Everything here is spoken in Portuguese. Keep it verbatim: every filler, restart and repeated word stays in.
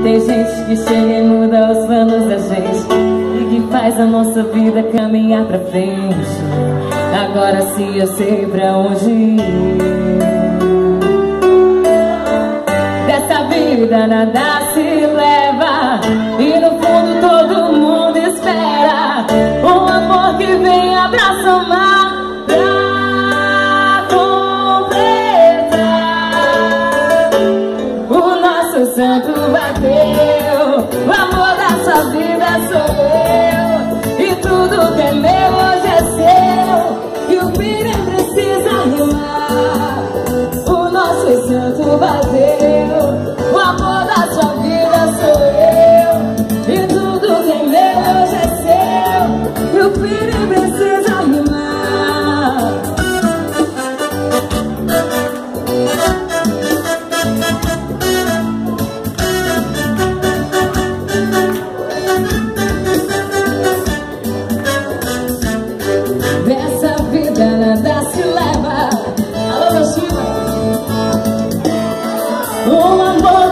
Tem gente que chega e muda os planos da gente e que faz a nossa vida caminhar pra frente. Agora sim eu sei pra onde ir. Dessa vida nada se leva e no fundo todo mundo espera um amor que venha pra somar, pra completar. O nosso santo bateu, o amor da sua vida sou eu, e tudo que é meu hoje é seu, e o filho precisa rimar. O nosso santo bateu, o amor da sua vida sou eu, e tudo que é meu hoje é seu, e o filho precisa rimar. Dessa vida nada se leva. Alô, meu Chico. Um amor